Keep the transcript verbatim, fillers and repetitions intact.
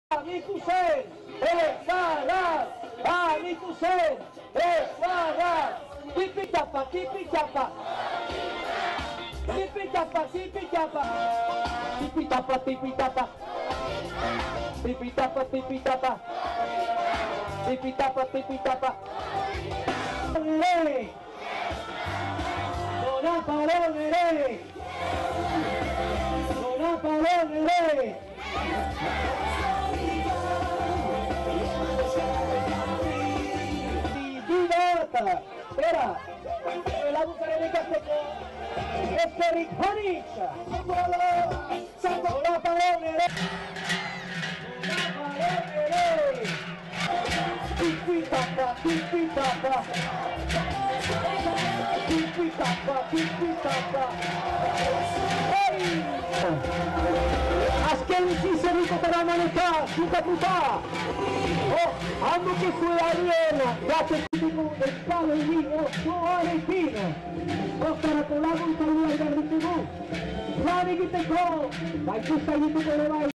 Amikusen, Esaras, Amikusen, Esaras, Tipi Chapa, Tipi Chapa, Tipi Chapa, Tipi Chapa, Tipi Chapa, Tipi Chapa, Tipi Chapa, Tipi Chapa, Tipi Chapa, Tipi Chapa, Le, Dona Parole, Le, Dona Parole, Le. Espera, la bucarenica es Eric Hanich. La parole, la parole, tipi tapa, tipi tapa, tipi tapa, tipi tapa. Askelisi se recupera manetta, suca puta. Oh, hanno che fue Ariel, grazie del palo lì, oh, suore fino. Ostara con la montaña del ritmo. Rani che te co, vai tu stai tu con le vai.